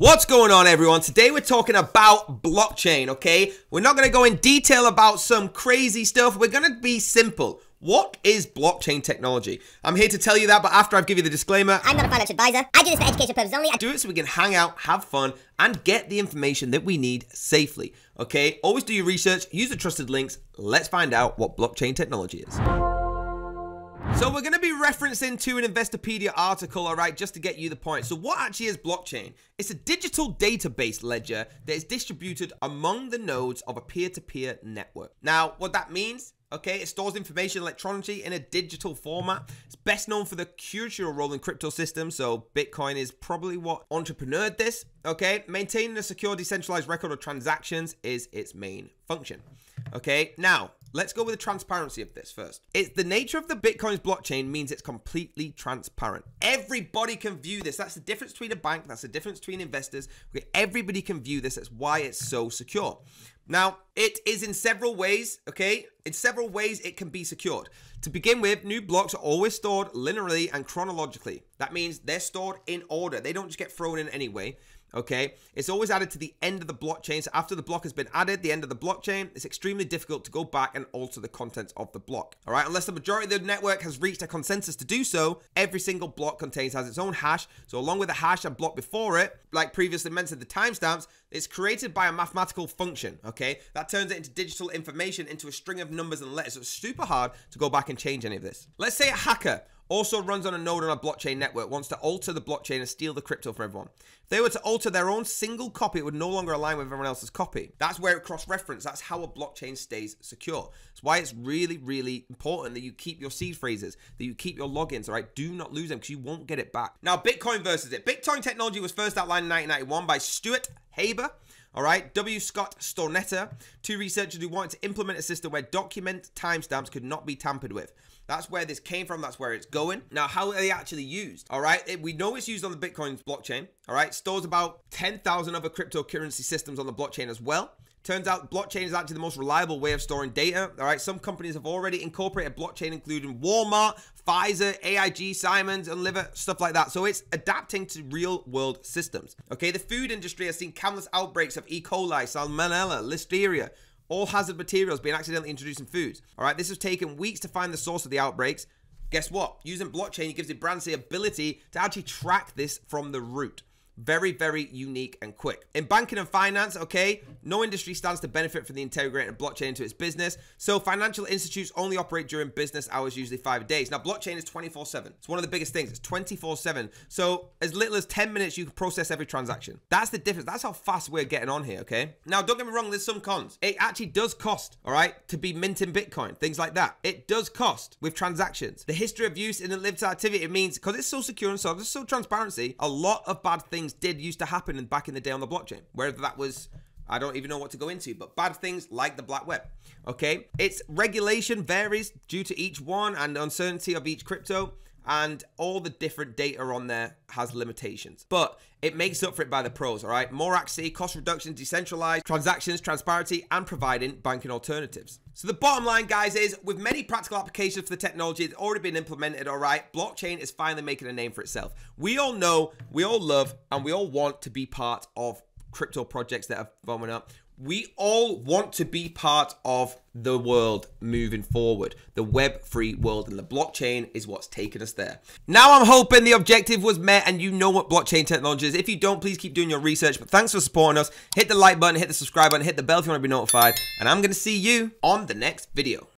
What's going on, everyone? Today we're talking about blockchain, okay? We're not going to go in detail about some crazy stuff. We're going to be simple. What is blockchain technology? I'm here to tell you that, but after I've given you the disclaimer, I'm not a financial advisor. I do this for education purposes only. I do it so we can hang out, have fun, and get the information that we need safely, okay? Always do your research, use the trusted links. Let's find out what blockchain technology is. So we're going to be referencing to an Investopedia article, all right, just to get you the point. So what actually is blockchain? It's a digital database ledger that is distributed among the nodes of a peer-to-peer network. Now, what that means, okay, it stores information electronically in a digital format. It's best known for the crucial role in crypto systems, so Bitcoin is probably what entrepreneured this, okay? Maintaining a secure decentralized record of transactions is its main function, okay? Now, let's go with the transparency of this first. It's the nature of the Bitcoin's blockchain means it's completely transparent. Everybody can view this. That's the difference between a bank. That's the difference between investors. Okay, everybody can view this. That's why it's so secure. Now, it is in several ways, okay? In several ways, it can be secured. To begin with, new blocks are always stored linearly and chronologically. That means they're stored in order. They don't just get thrown in anyway. Okay, it's always added to the end of the blockchain. So after the block has been added, the end of the blockchain, it's extremely difficult to go back and alter the contents of the block. All right, unless the majority of the network has reached a consensus to do so, every single block has its own hash. So along with the hash and block before it, like previously mentioned, the timestamps, it's created by a mathematical function. Okay, that turns it into digital information into a string of numbers and letters. So it's super hard to go back and change any of this. Let's say a hacker also runs on a node on a blockchain network, wants to alter the blockchain and steal the crypto from everyone. If they were to alter their own single copy, it would no longer align with everyone else's copy. That's where it cross-references. That's how a blockchain stays secure. That's why it's really, really important that you keep your seed phrases, that you keep your logins, all right? Do not lose them because you won't get it back. Now, Bitcoin versus it. Bitcoin technology was first outlined in 1991 by Stuart Haber. All right, W. Scott Stornetta, two researchers who wanted to implement a system where document timestamps could not be tampered with. That's where this came from. That's where it's going. Now, how are they actually used? All right, we know it's used on the Bitcoin blockchain. All right, stores about 10,000 other cryptocurrency systems on the blockchain as well. Turns out blockchain is actually the most reliable way of storing data. All right, some companies have already incorporated blockchain, including Walmart, Pfizer, AIG, Simons, and Liver, stuff like that. So it's adapting to real world systems. Okay, the food industry has seen countless outbreaks of E. coli, Salmonella, Listeria, all hazard materials being accidentally introduced in foods. All right, this has taken weeks to find the source of the outbreaks. Guess what? Using blockchain, it gives the brands the ability to actually track this from the root. Very, very unique and quick. In banking and finance, okay, no industry stands to benefit from the integrated blockchain into its business. So financial institutes only operate during business hours, usually 5 days. Now, blockchain is 24/7. It's one of the biggest things. It's 24/7. So as little as 10 minutes, you can process every transaction. That's the difference. That's how fast we're getting on here, okay? Now, don't get me wrong, there's some cons. It actually does cost, all right, to be minting Bitcoin, things like that. It does cost with transactions. The history of use in the lived activity, it means, because it's so secure and so, there's so transparency, a lot of bad things did used to happen back in the day on the blockchain. Whether that was, I don't even know what to go into, but bad things like the black web. Okay, its regulation varies due to each one and the uncertainty of each crypto, and all the different data on there has limitations, but it makes up for it by the pros. All right, more accuracy, cost reduction, decentralized transactions, transparency, and providing banking alternatives. So the bottom line, guys, is with many practical applications for the technology that's already been implemented, all right, blockchain is finally making a name for itself. We all know, we all love, and we all want to be part of crypto projects that are foaming up. We all want to be part of the world moving forward, the web-free world, and the blockchain is what's taken us there. Now I'm hoping the objective was met and you know what blockchain technology is. If you don't, please keep doing your research, but thanks for supporting us. Hit the like button, hit the subscribe button, hit the bell if you want to be notified, and I'm going to see you on the next video.